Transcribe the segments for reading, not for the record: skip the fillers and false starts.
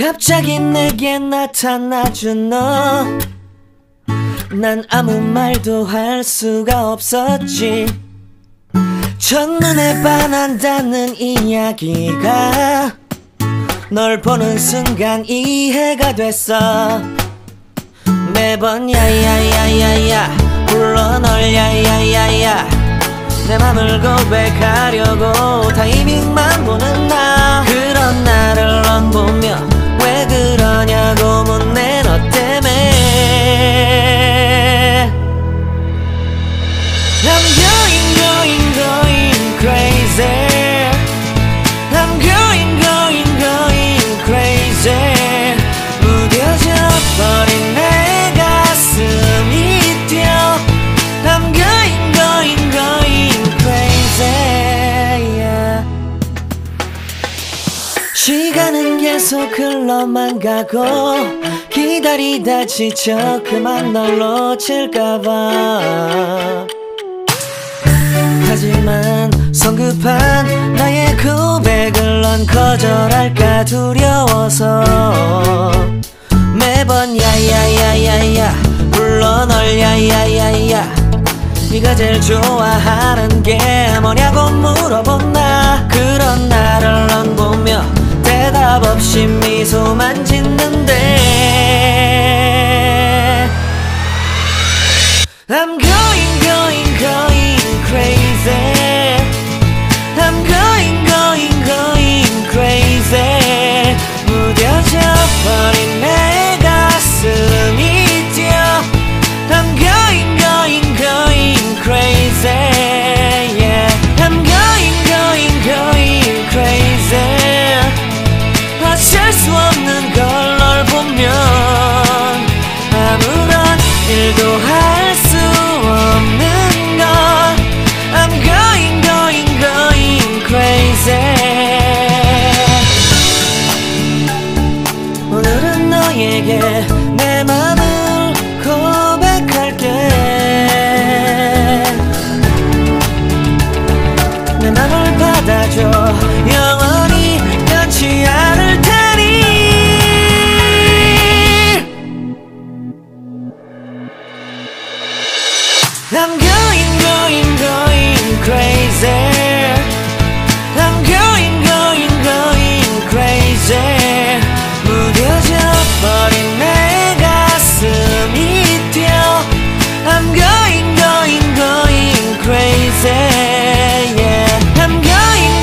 갑자기 내게 나타나준 너, 난 아무 말도 할 수가 없었지. 첫눈에 반한다는 이야기가 널 보는 순간 이해가 됐어. 매번 야야야야야 불러 널 야야야야, 내 맘을 고백하려고 타이밍만 보는 나. 그런 나를 넌 보며 왜 그러냐고 묻네. 너 때문에 I'm going crazy. I'm going crazy. 무뎌져 버린 내 가슴이 뛰어. I'm going crazy, yeah. 시간은 계속 흘러만 가고 기다리다 지쳐 그만 널 놓칠까봐. 하지만 성급한 나의 고백을 넌 거절할까 두려워서 매번 야야야야야 불러 널 야야야야. 네가 제일 좋아하는 게 뭐냐고 물어본 나. 그런 나를 넌 보며 대답 없이 미소만 짓는데 I'm going crazy. I'm going crazy. 무뎌져 버린 내 가슴이 뛰어. I'm going crazy, yeah. I'm going crazy. 어쩔 수 없는 걸 널 보면 아무런 일도 할 수 없는 걸. I'm going crazy. 오늘은 너에게 내 맘을 고백할게. 내 맘을 받아줘. 영원히 변치 않을 테니. I'm going crazy. I'm going crazy. 무뎌져 버린 내 가슴이 뛰어. I'm going crazy, yeah. I'm going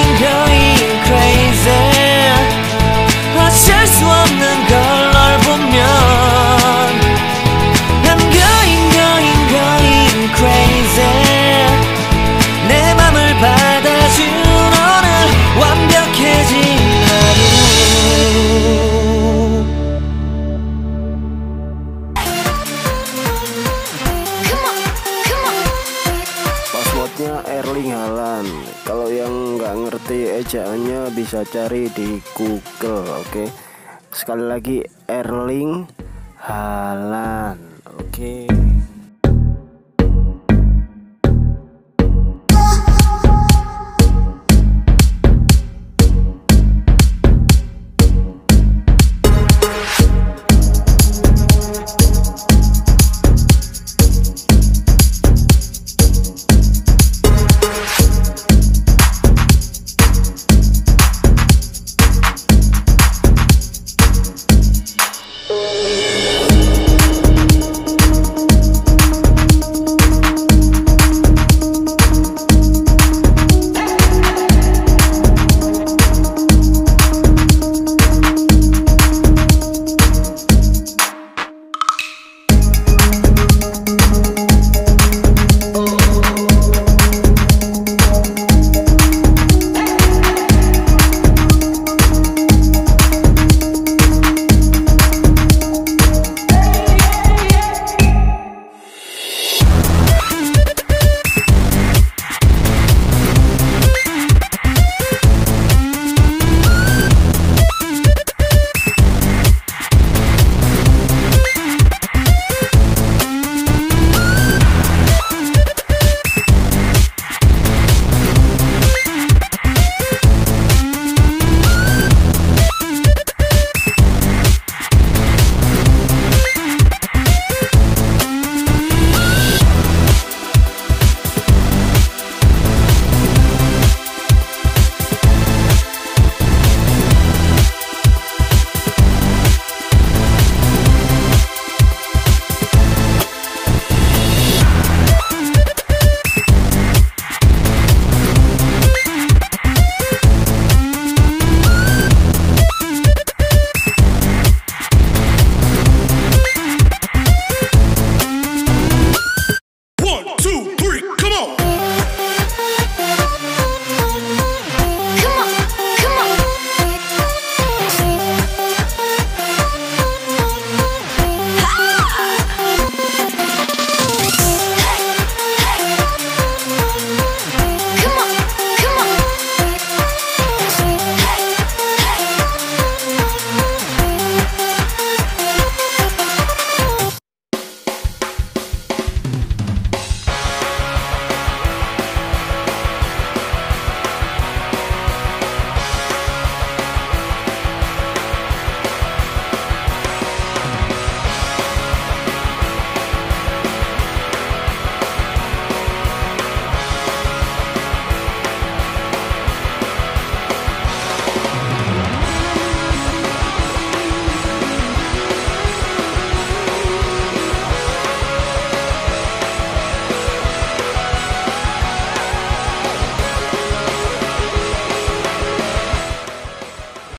crazy. 어쩔 수 없는 걸 널 보면 I'm going crazy. 내 맘을 받아준 오늘 완벽해진 하루. Passwordnya Erling Haaland. Kalau yang nggak ngerti ejaannya bisa cari di Google, oke? Sekali lagi Erling Haaland, oke?